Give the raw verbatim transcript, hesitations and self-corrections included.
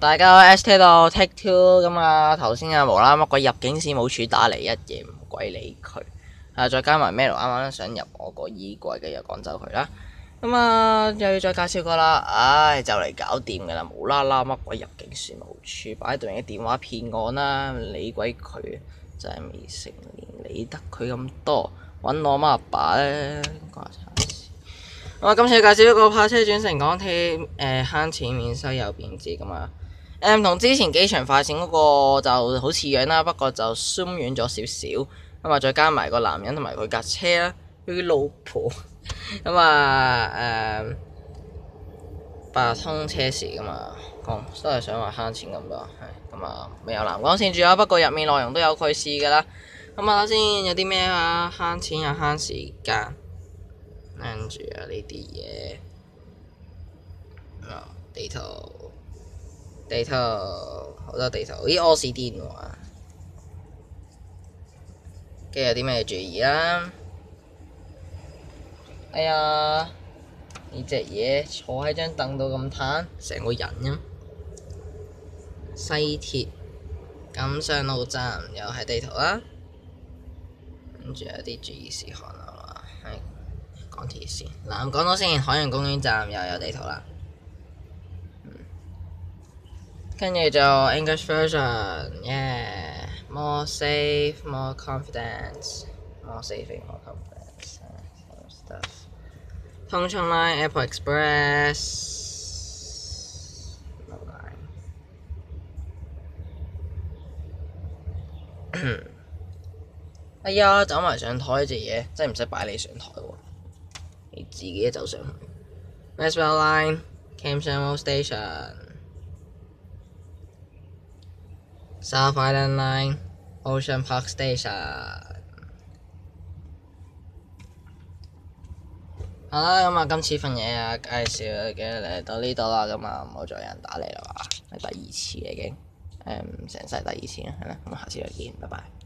大家 S T 度 take two 咁啊，頭先啊無啦乜鬼入境事務處打嚟一嘢唔鬼理佢，啊再加埋 Melo 啱啱想入我個衣櫃嘅又趕走佢啦，咁啊又要再介紹個啦，唉就嚟搞掂噶啦，無啦啦乜鬼入境事務處擺對人嘅電話騙案啦，理鬼佢真係未成年理得佢咁多，揾我媽阿爸咧關差事。咁啊今次介紹一個泊車轉乘港鐵誒慳錢免收又便捷噶嘛。誒同、嗯、之前機場快線嗰個就好似樣啦，不過就 zoom 遠咗少少，咁啊再加埋個男人同埋佢架車啦，佢老婆，咁啊誒八通車時噶嘛，講都係想話慳錢咁多，係咁啊未有南港線住啊，不過入面內容都有佢試噶啦，咁啊先有啲咩啊慳錢又慳時間，跟住啊呢啲嘢，啊地圖。地圖好多地圖，咦屙屎癲喎！跟住有啲咩注意啦？哎呀，呢隻嘢坐喺張凳度咁攤，成個人咁。西鐵錦上路站又係地圖啦，跟住有啲注意事項啊嘛，係港鐵線。南港島線海洋公園站又有地圖啦。跟住就 English version，yeah，more safe，more confidence，more safe，more confidence，same stuff。通訊 line，Apple Express，no line。哎呀，走埋上台呢隻嘢，真係唔使擺你上台喎，你自己走上去。Maxwell Line，Cam Shanwell Station。South Island Line, Ocean Park Station。好啦，咁啊，今次份嘢啊，介紹嘅嚟到呢度啦，咁啊，唔好再有人打嚟啦嘛，係第二次已經，誒、嗯，成世第二次啦，係啦，咁下次再見，拜拜。